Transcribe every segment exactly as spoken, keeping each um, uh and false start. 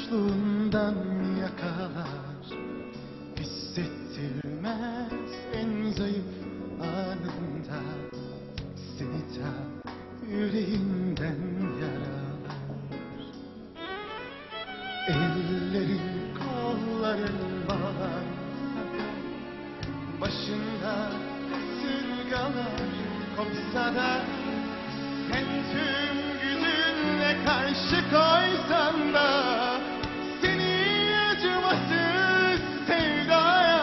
musluğundan yakalar, hissettirmez en zayıf anında. Seni ta yüreğinden yaralar. Ellerin kolların bağlansa da, başında sırgalar kopsa da, sen tüm gücünle karşı koysan da, seni acımasız sevdaya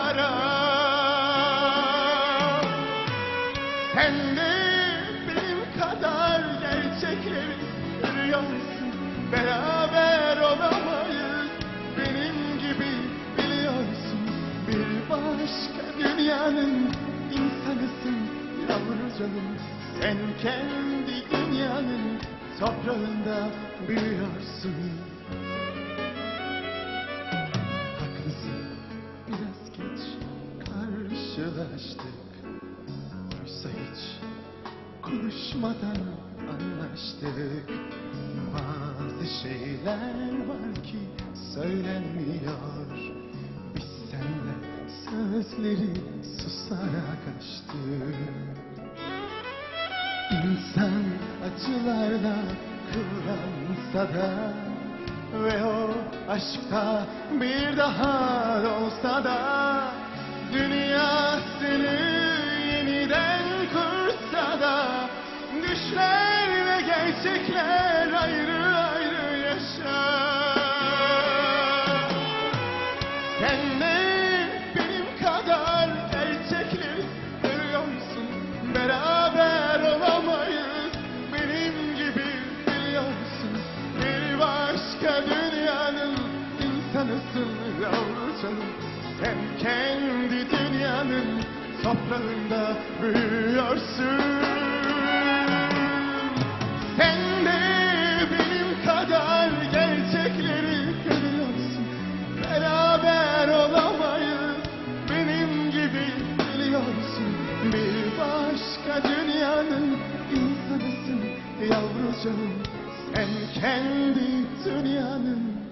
sarar. Sen de benim kadar gerçekleri görüyorsun, beraber olamayız benim gibi biliyorsun. Bir başka dünyanın insanısın yavrucanım. Sen kendi dünyanın toprağında büyüyorsun. Haklısın, biraz geç karşılaştık. Oysa hiç konuşmadan anlaştık. Bazı şeyler var ki söylenmiyor. Biz seninle sözleri susarak açtık. İnsan acılarla kıvransa da ve o aşkta bir daha olsa da, dünyasını yeniden kursa da, düşler ve gerçekler ayrı ayrı yaşar. Sen de benim kadar gerçekleri görüyorsun, beraber olamayız benim gibi biliyorsun. Bir başka dünyanın insanısın yavrucanım. Sen kendi dünyanın toprağında büyüyorsun. Sen de benim kadar gerçekleri görüyorsun, beraber olamayız benim gibi biliyorsun. Bir başka dünyanın insanısın yavrucanım. Sen kendi dünyanın